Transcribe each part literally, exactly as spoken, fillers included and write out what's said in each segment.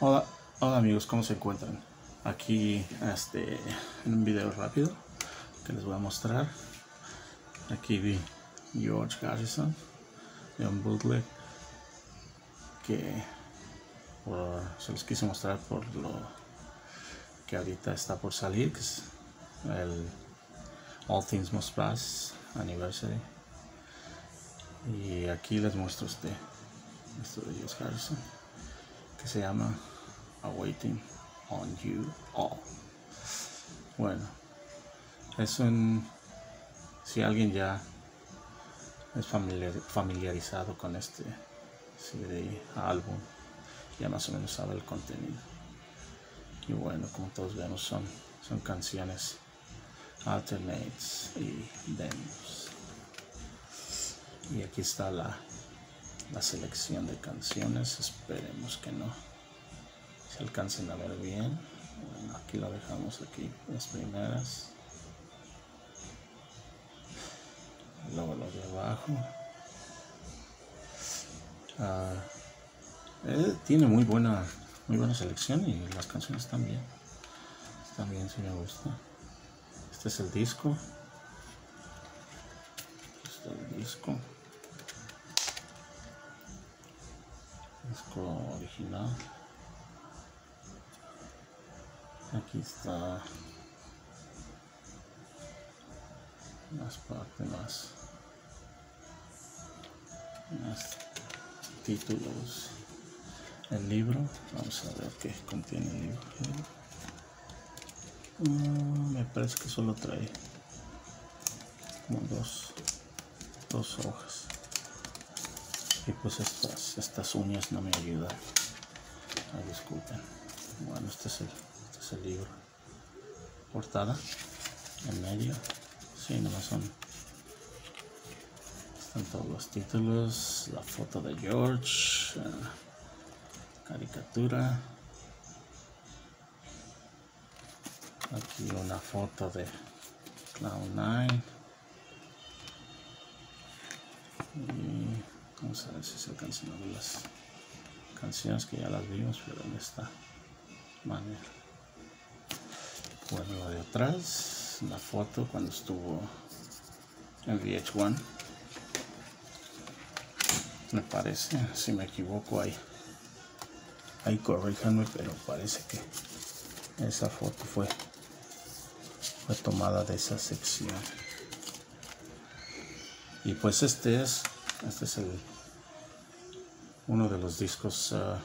Hola, hola amigos, ¿cómo se encuentran? Aquí este, en un video rápido que les voy a mostrar. Aquí vi George Harrison de un bootleg que por, se los quise mostrar por lo que ahorita está por salir, que es el All Things Must Pass Anniversary. Y aquí les muestro este, esto de George Harrison, que se llama Awaiting on You All. Bueno, es un, si alguien ya es familiar, familiarizado con este C D, álbum, ya más o menos sabe el contenido. Y bueno, como todos vemos, son, son canciones alternates y demos. Y aquí está la, la selección de canciones. Esperemos que no se alcancen a ver bien. Bueno, aquí lo dejamos, aquí las primeras, luego lo de abajo. Uh, eh, tiene muy buena muy buena selección y las canciones también también sí me gusta. Este es el disco, este es el disco disco original. Aquí está más parte, más, más títulos. El libro, vamos a ver qué contiene el libro. Uh, me parece que solo trae como dos, dos hojas. Y pues estas, estas uñas no me ayudan. Ay, disculpen. Bueno, este es el, este es el libro. Portada en medio. Sí, nomás son. Están todos los títulos. La foto de George. Uh, caricatura. Aquí una foto de Cloud Nine. Y vamos a ver si se alcanzan a ver las canciones que ya las vimos, pero en esta manera. Bueno, lo de atrás, la foto cuando estuvo en V H uno. Me parece, si me equivoco ahí, ahí corríjanme, pero parece que esa foto fue, fue tomada de esa sección. Y pues este es, este es el, uno de los discos uh,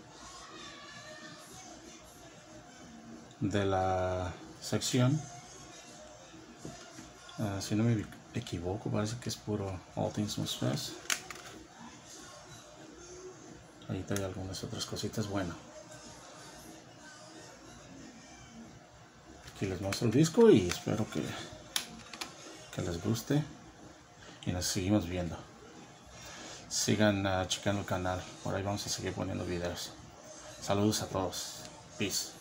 de la sección. Uh, si no me equivoco, parece que es puro All Things Must Pass. Ahí hay algunas otras cositas. Bueno, aquí les muestro el disco y espero que, que les guste. Y nos seguimos viendo. Sigan uh, checando el canal, por ahí vamos a seguir poniendo videos. Saludos a todos. Peace.